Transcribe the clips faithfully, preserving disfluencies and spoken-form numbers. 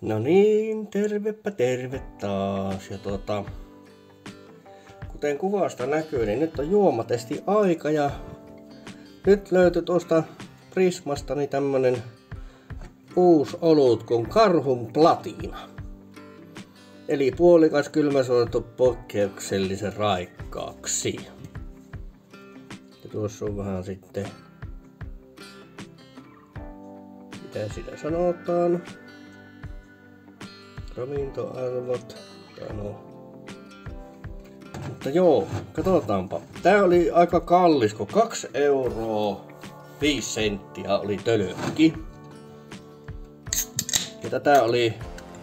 No niin, tervepä terve taas. Ja tuota, kuten kuvasta näkyy, niin nyt on juomatesti aika ja nyt löytyi tuosta Prismastani tämmönen uusi olut kuin Karhun Platina. Eli puolikas kylmäsuolattu poikkeuksellisen raikkaaksi. Ja tuossa on vähän sitten, mitä sitä sanotaan, ravintoarvot, tai no. Mutta joo, katsotaanpa. Tää oli aika kallis, kun kaksi euroa viisi senttiä oli tölkki. Ja tätä oli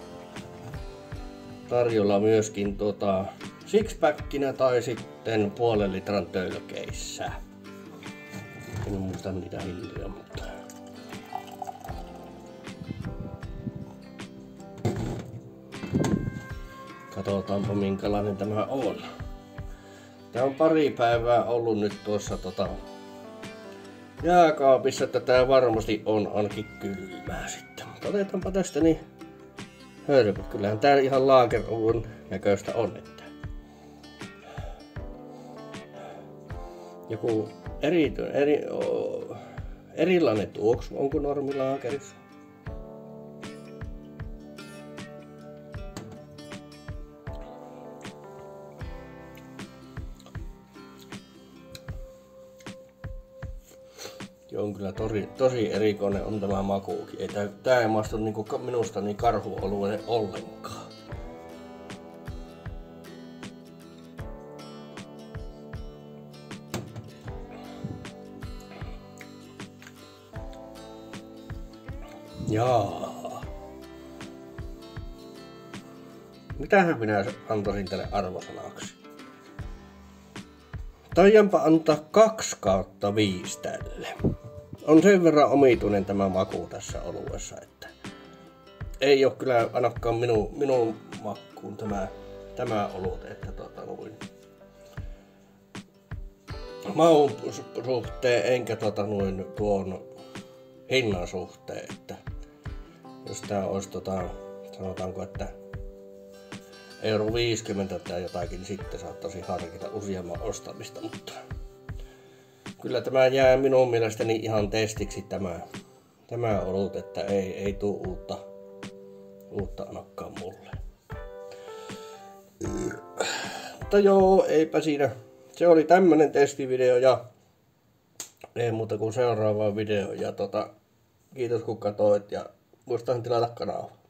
tarjolla myöskin tota sixpackinä tai sitten puolen litran tölkeissä. En muista niitä hintoja, mutta katsotaanpa minkälainen tämä on. Tää on pari päivää ollut nyt tuossa tota jääkaapissa, että tää varmasti on ainakin kylmää sitten. Mutta otetaanpa tästä niin hörpyt. Kyllähän tää ihan laakeruvun näköistä on, että joku eri, eri, o, erilainen tuoksu on kuin normilaakerissa. Joo, on kyllä tosi, tosi erikoinen on tämä makuukin. Ei tää, tää ei maistu niinku minusta niin karhuolueen ollenkaan. Jaa. Mitähän minä antaisin tälle arvosanaksi? Taidanpa antaa kaksi kautta viisi tälle. On sen verran omituinen tämä maku tässä oluessa, että ei ole kyllä ainakaan minun, minun makuun tämä, tämä olut, että tota noin maun suhteen enkä tota noin tuon hinnan suhteen, että jos tää olisi tota, sanotaanko, että euro viisikymmentä tai jotakin, niin sitten saattaisi harkita useamman ostamista, mutta kyllä tämä jää minun mielestäni ihan testiksi tämä, tämä olut, että ei, ei tuu uutta, uutta ainakaan mulle. Mutta joo, eipä siinä. Se oli tämmönen testivideo ja ei muuta kuin seuraava video ja tota, kiitos kun katsoit ja muistahan tilata kanavaa.